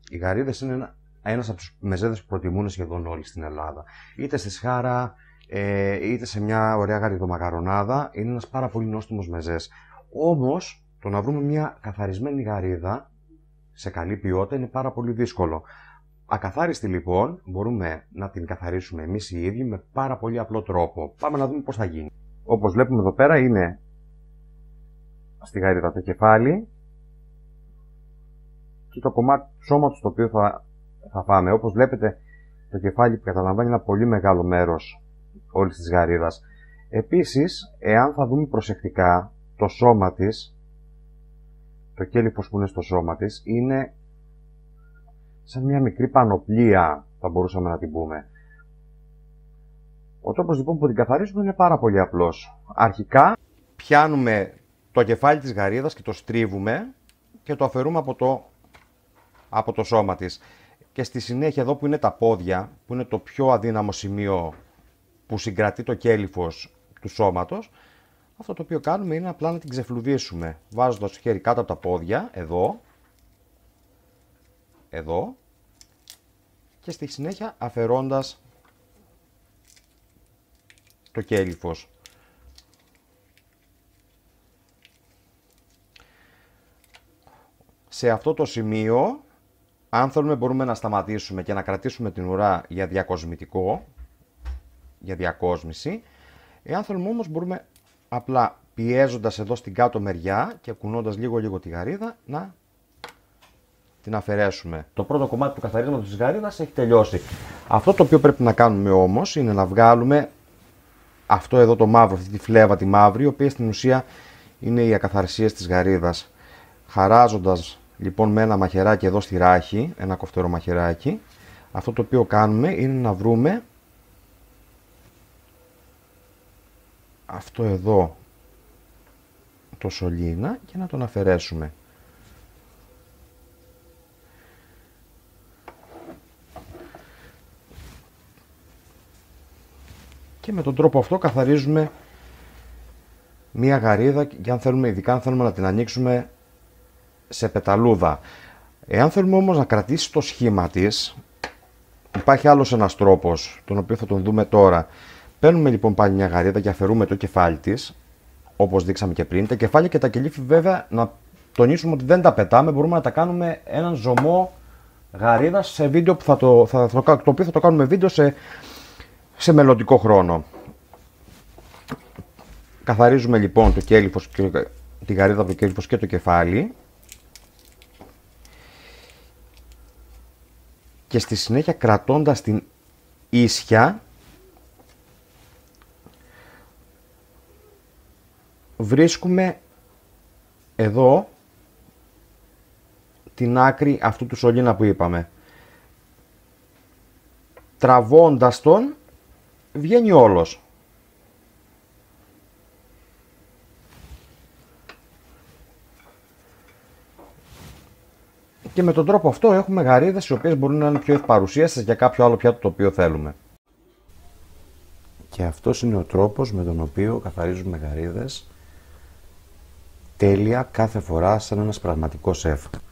Οι γαρίδες είναι ένας από τους μεζέδες που προτιμούν σχεδόν όλοι στην Ελλάδα. Είτε στη σχάρα, είτε σε μια ωραία γαριδομακαρονάδα, είναι ένας πάρα πολύ νόστιμος μεζές. Όμως, το να βρούμε μια καθαρισμένη γαρίδα σε καλή ποιότητα είναι πάρα πολύ δύσκολο. Ακαθάριστη λοιπόν, μπορούμε να την καθαρίσουμε εμείς οι ίδιοι με πάρα πολύ απλό τρόπο. Πάμε να δούμε πώς θα γίνει. Όπως βλέπουμε εδώ πέρα είναι στη γαρίδα το κεφάλι και το κομμάτι του σώματος το οποίο θα φάμε. Όπως βλέπετε, το κεφάλι που καταλαμβάνει ένα πολύ μεγάλο μέρος όλης της γαρίδας. Επίσης, εάν θα δούμε προσεκτικά, το σώμα της, το κέλυφος που είναι στο σώμα της, είναι σαν μια μικρή πανοπλία, θα μπορούσαμε να την πούμε. Ο τρόπος λοιπόν που την καθαρίζουμε είναι πάρα πολύ απλός. Αρχικά πιάνουμε το κεφάλι της γαρίδας και το στρίβουμε και το αφαιρούμε από το σώμα της. Και στη συνέχεια εδώ που είναι τα πόδια, που είναι το πιο αδύναμο σημείο που συγκρατεί το κέλυφος του σώματος, αυτό το οποίο κάνουμε είναι απλά να την ξεφλουδίσουμε, βάζοντας το χέρι κάτω από τα πόδια, εδώ, και στη συνέχεια αφαιρώντας το κέλυφος. Σε αυτό το σημείο, αν θέλουμε, μπορούμε να σταματήσουμε και να κρατήσουμε την ουρά για διακόσμηση. Εάν θέλουμε όμως, μπορούμε απλά πιέζοντας εδώ στην κάτω μεριά και κουνώντας λίγο τη γαρίδα να την αφαιρέσουμε. Το πρώτο κομμάτι του καθαρίσματος της γαρίδας έχει τελειώσει. Αυτό το οποίο πρέπει να κάνουμε όμως είναι να βγάλουμε αυτό εδώ το μαύρο, αυτή τη φλέβα τη μαύρη, η οποία στην ουσία είναι οι ακαθαρσίες της γαρίδας. Χαράζοντας λοιπόν με ένα μαχαιράκι εδώ στη ράχη, ένα κοφτερό μαχαιράκι, αυτό το οποίο κάνουμε είναι να βρούμε αυτό εδώ το σωλήνα και να τον αφαιρέσουμε. Και με τον τρόπο αυτό καθαρίζουμε μία γαρίδα και ειδικά αν θέλουμε να την ανοίξουμε σε πεταλούδα. Εάν θέλουμε όμως να κρατήσει το σχήμα της, υπάρχει άλλος ένας τρόπος, τον οποίο θα τον δούμε τώρα. Παίρνουμε λοιπόν πάλι μια γαρίδα και αφαιρούμε το κεφάλι της, όπως δείξαμε και πριν. Τα κεφάλια και τα κελύφη βέβαια, να τονίσουμε ότι δεν τα πετάμε, μπορούμε να τα κάνουμε έναν ζωμό γαρίδας σε βίντεο που το οποίο θα το κάνουμε βίντεο σε μελλοντικό χρόνο. Καθαρίζουμε λοιπόν το κέλυφος, τη γαρίδα από το κέλυφος και το κεφάλι. Και στη συνέχεια, κρατώντας την ίσια, βρίσκουμε εδώ την άκρη αυτού του σωλήνα που είπαμε. Τραβώντας τον, βγαίνει όλος. Και με τον τρόπο αυτό έχουμε γαρίδες οι οποίες μπορούν να είναι πιο ευπαρουσίαστες για κάποιο άλλο πιάτο το οποίο θέλουμε. Και αυτός είναι ο τρόπος με τον οποίο καθαρίζουμε γαρίδες τέλεια κάθε φορά σαν ένας πραγματικός σεφ.